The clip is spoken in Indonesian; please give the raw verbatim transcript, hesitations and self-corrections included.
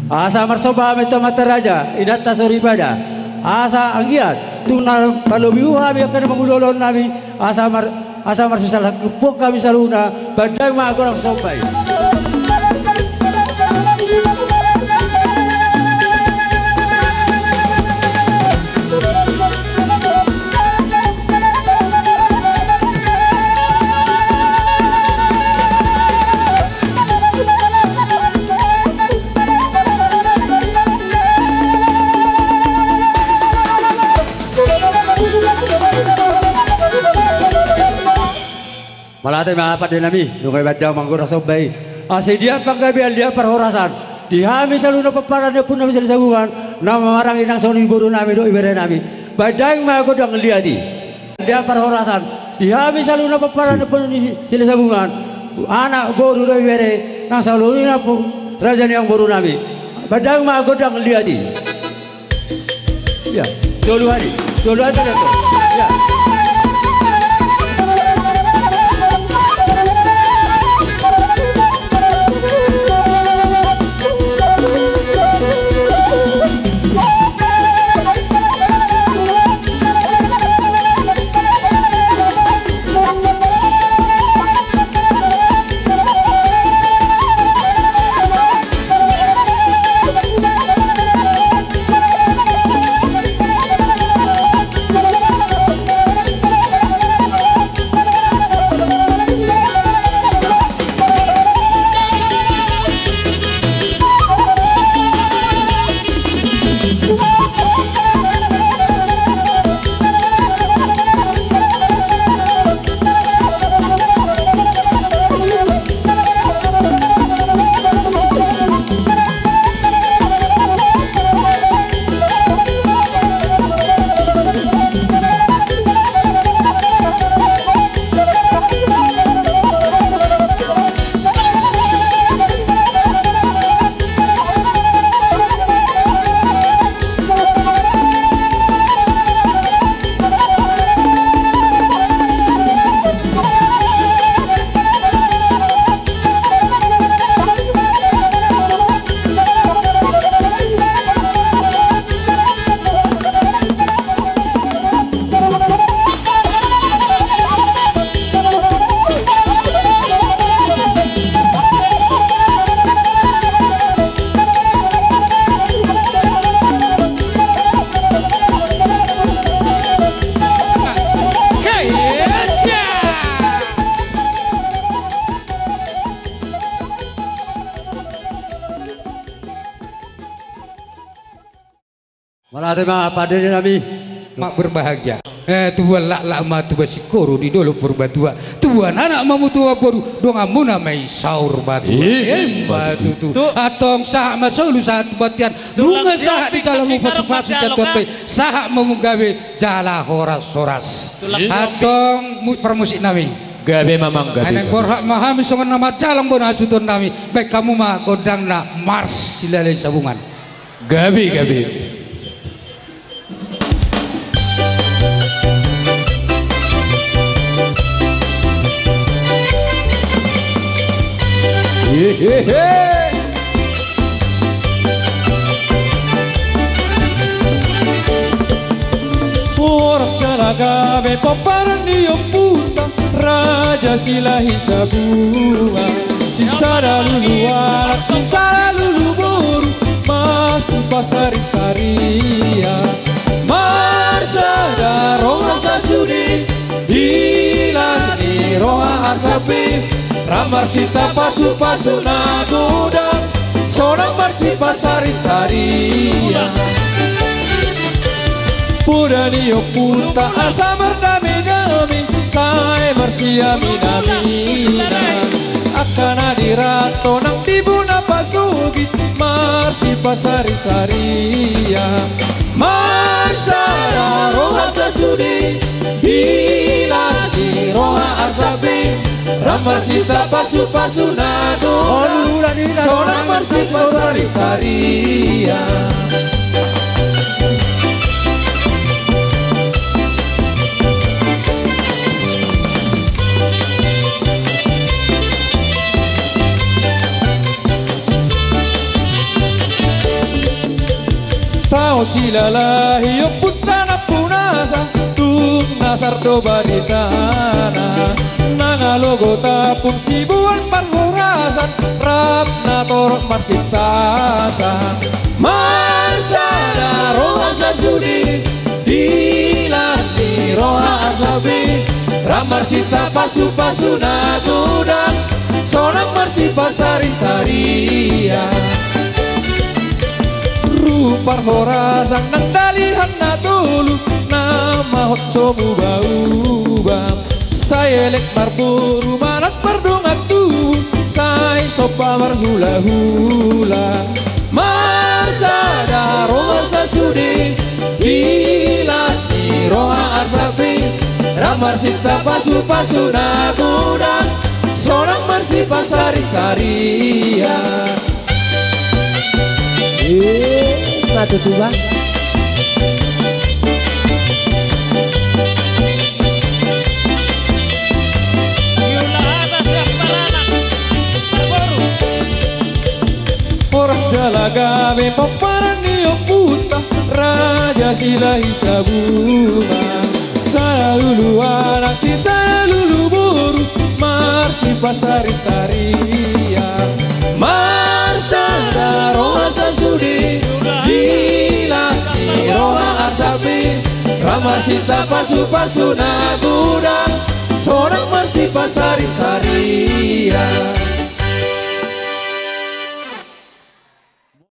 Asa marsoba mito mataraja inata soribada. Asa anggiat tunal palubiuha biya kana mangulolon nami asa mar asa marsisalah kepok kami saluna badai ma gorang sobai. Malatay maapat din nami, nungay badyaw manggura sobay. Asi dia panggabial dia perhorasan. Dihami saluna paparan dia pun nami sa sagungan na mamarang inang soni buru nami do ibere nami. Badang magod ang liati. Dia perhorasan. Dihami saluna paparan dia pun sila sagungan. Anak buru do ibere nang saluna po raja yang buru nami. Badang magod ang liati. Ya, dulu hari, dulu hari tu. Ya. Malatay mga padre nami. Mak berbahagia. Eh tuan lak lak ma tu basikoro di dolo purba tua. Tuan anak mamu tua boru dong amuna mai saur batu. Eh batu tu. Atong sah masulu saat batian. Lunga sah di dalam pasu-pasu jatuh sah memugawe jala horas-horas. Atong permusik nami. Gabe mamang gabe. Anak borhak mahami songan nama jalang bona sutun nami. Baik kamu mah godang na Mars silalai sabungan. Gabe gabe. Hehehe. Horas kalagabe paparan niyo puta raja silahi sabungan sisara luluar sisara lulubur masuk pasari saria marsada roha sasudi hilas di roha arsapi ramar sita pasu pasu nagoda seorang marsi pasari saria purani puta asa merdami dami saya marsia minamina akan adirato nang tibuna pasugi marsi pasari saria marsara roha sasudi hilas di roha arsapi ramar sita pasu pasu nagoda seorang marsi pasari saria. Tau silalahi yung punta na punasa Tung nasar doba di tanah Nangalogo tapong sibuan parhorasan Rap na torok marsitasan Marsada roha sa sudi Dilas di roha asabi Ramar sita pasu pasu na gudang Sonang marsipa sari saria Rupar horasan nang dalihan na dulu Nama hot somu bau Saya lek marburu manak pardungat tu Saya sopa marhula hula Marsada roha sasudi Dilas di roha arsafi Ramar sita pasu pasu na gudang Sonang marsipa sari saria Eh, matu tua. Orang jalagabe paparan niyo puta Raja silahi sabunga Saya lulu anak si saya lulu buru Marsi pasari saria Marsada roha sasudi Dilas di roha arsabi Ramar sita pasu pasu na gudang Sonang marsi pasari saria